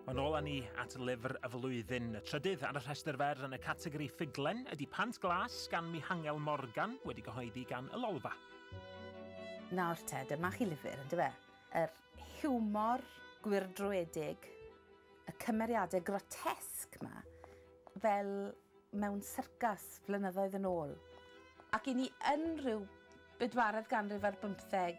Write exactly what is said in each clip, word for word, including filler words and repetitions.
Mae'n ôl â ni at Lyfr y Flwyddyn. Y trydydd ar y rhestr fer yn y categori ffuglen ydy Pant Glas gan Mihangel Morgan, wedi gyhoeddi gan y Lolfa. Nawr te, dyma chi lyfr, ynddo fe? Yr hiwmor gwyrdroedig, y cymeriadau grotesg yma, fel mewn syrcas flynyddoedd yn ôl. Ac i ni yn rhyw bedwaredd ganrif ar bymtheg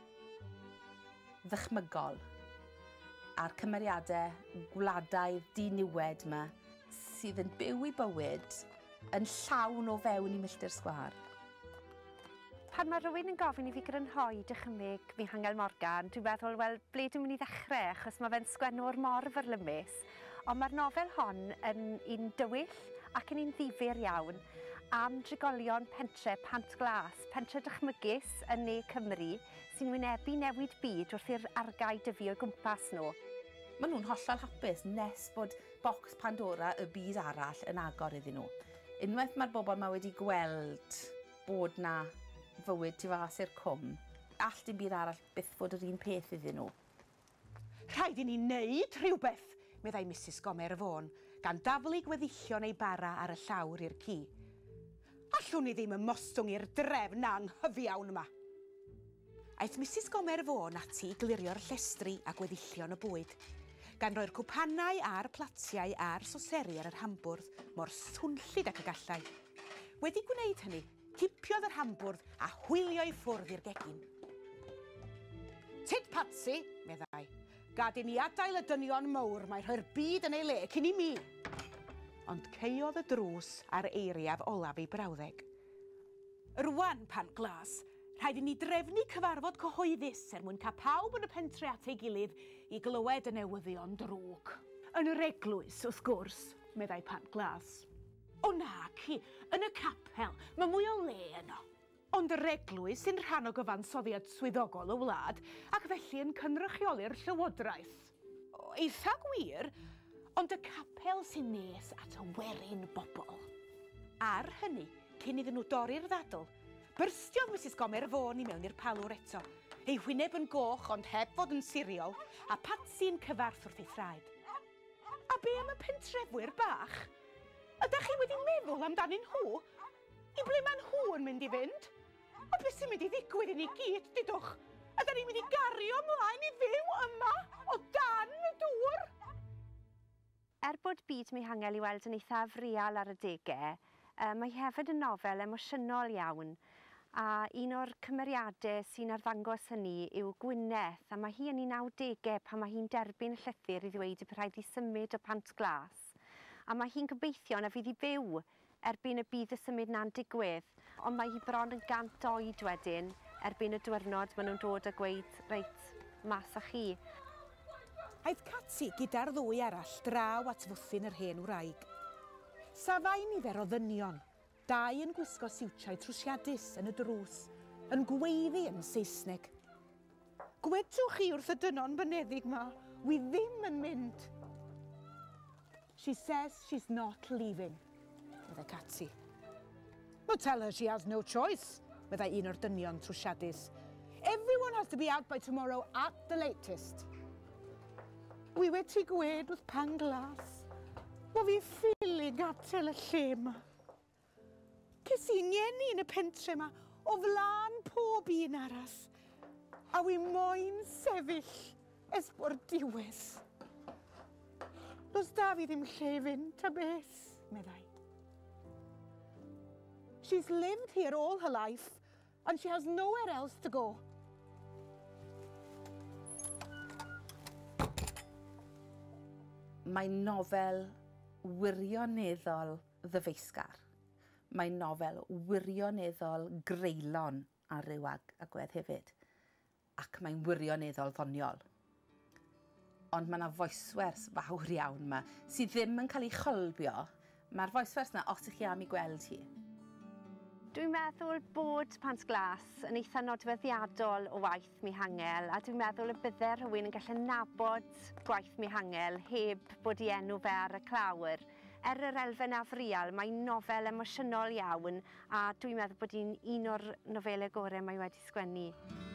ddychmygol a'r cymeriadau gwladaidd diniwed yma sydd yn byw i bywyd yn llawn o fewn i milltir sgwâr. Pan mae rhywun yn gofyn i fi grynhoi dychymyg Mihangel Morgan, dwi'n meddwl, wel, ble dwi'n mynd i ddechrau, achos mae fe'n sgwennwr mor fyrlymus. Ond mae'r nofel hon yn un dywyll ac yn un ddifyr iawn am drigolion pentre Pant Glas, pentre dychmygus yn ne Cymru, sy'n wynebu newid byd wrth i'r argae dyfu o'i gwmpas nhw. Maen nhw'n hollol hapus nes bod bocs Pandora y byd arall yn agor iddyn nhw. Unwaith mae'r bobl yma wedi gweld bod na fywyd tu fas i'r cwm, all dim byd arall byth fod yr un peth iddyn nhw. Rhaid i ni wneud rhywbeth, meddai Misys Gomer Fôn, gan daflu gweddillion ei bara ar y llawr i'r ci. Allwn ni ddim ymostwng i'r drefn anghyfiawn yma. Aeth Misys Gomer Fôn ati glirio'r llestri a gweddillion y bwyd, gan roi'r cwpanau a'r platiau a'r soseri ar yr hambwrdd mor swnllid ac y gallai. Wedi gwneud hynny, cipiodd yr hambwrdd a hwylio i ffwrdd i'r gegin. Tit Patsy, meddai, gad i ni adael y dynion mawr mae rhoi'r byd yn ei le cyn i mi. Ond ceiodd y drws ar eiriaf olaf ei brawddeg. Rwan, Pant Glas, rhaid i ni drefnu cyfarfod cyhoeddus er mwyn cael pawb yn y pentre at ei gilydd i glywed y newyddion drwg. Yn yr eglwys, wrth gwrs, meddai Pant Glas. O na, ci, yn y capel, mae mwy o le yno. Ond yr eglwys sy'n rhan o gyfansoddiad swyddogol y wlad ac felly yn cynrychioli'r llywodraeth. O, eitha gwir, ond y capel sy'n nes at y werin bobl. Ar hynny, cyn iddyn nhw dorri'r ddadl, byrstiodd Misys Gomer Fôn i mewn i'r palwr eto, ei hwyneb yn goch ond heb fod yn siriol, a Patsi'n cyfarth wrth ei thraed. A be am y pentrefwyr bach? Ydych chi wedi meddwl amdanyn nhw? I ble mae nhw yn mynd i fynd? O beth sy'n mynd i ddigwydd i ni gyd, dydwch? Ydych ni'n mynd i gario ymlaen i fyw yma o dan y dŵr? Er bod byd Mihangel i weld yn eithaf real ar y degau, mae hefyd yn nofel emosiynol iawn, a un o'r cymeriadau sy'n arddangos hynny yw Gwyneth, a mae hi yn un nawdegau pan mae hi'n derbyn y llythyr i ddweud y rhaid i symud o Pant Glas. A mae hi'n gobeithio na fydd i byw erbyn y bydd y symud na'n digwydd, ond mae hi bron yn gant oed wedyn erbyn y diwrnod maen nhw'n dod a gweud, reit, mas â chi. Aeth Catsi gyda'r ddwy arall draw at fwthyn yr hen wraig. Safai nifer o ddynion, dau yn gwisgo siwtiau trwsiadus yn y drws, yn gweiddi yn Saesneg. Gwedwch chi wrth y dynon byneddig ma, wi ddim yn mynd. She says she's not leaving, meddai Catsi. Well, tell her she has no choice, meddai un o'r dynion trwsiadus. Everyone has to be out by tomorrow at the latest. Wi wedi gwed wrth Pant Glas, bo fi ffili gatel y lle yma. Ces i ngeni yn y pentre yma o flan pob un aras, a wi moyn sefyll esbor diwedd. Does da fi ddim lle fynd ta beth, meddai. She's lived here all her life, and she has nowhere else to go. Mae'n nofel wirioneddol ddyfeisgar. Mae'n nofel wirioneddol greulon ar ryw ag agwedd hefyd. Ac mae'n wirioneddol ddoniol. Ond mae yna foeswers fawr iawn yma sydd ddim yn cael ei cholbio. Mae'r foeswers yna os ych chi am ei gweld hi. Dwi'n meddwl bod Pant Glas yn eitha nodweddiadol o waith Mihangel, a dwi'n meddwl y bydde rhywun yn gallu nabod gwaith Mihangel heb bod ei enw fe ar y clawr. Er yr elfen afreal, mae'n nofel emosiynol iawn, a dwi'n meddwl bod hi'n un o'r nofelau gorau mae wedi sgwennu.